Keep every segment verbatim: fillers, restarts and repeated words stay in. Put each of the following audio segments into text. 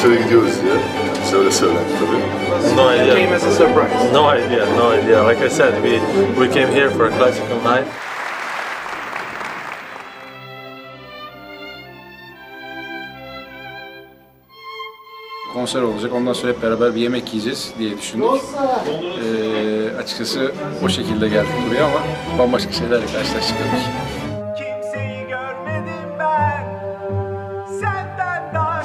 süre gidiyoruz diye. Söyle söylendi tabii. No idea. Came as a surprise. No idea, no idea. Like I said, we we came here for a classical night. Konser olacak. Ondan sonra hep beraber bir yemek yiyeceğiz diye düşündük. Ee, açıkçası o şekilde geldik buraya ama bambaşka şeylerle karşılaştık tabii ki. Kimseyi görmedim ben senden daha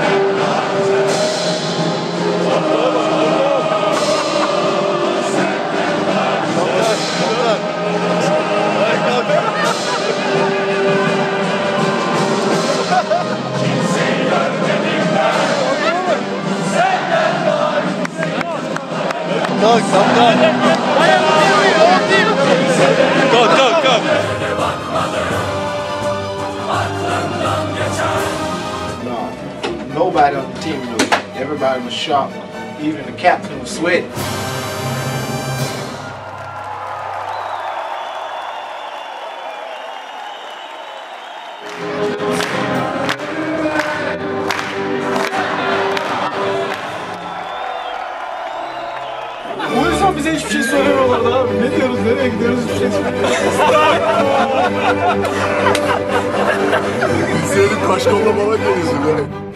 Go, go, go! No, nobody on the team knew. Everybody was shocked. Even the captain was sweating. O yüzden bize hiçbir şey söylemiyorlardı abi. Ne diyoruz, nereye gidiyoruz hiçbir şey söylemiyorlar. Senin kaşkonla bana geliyorsun be.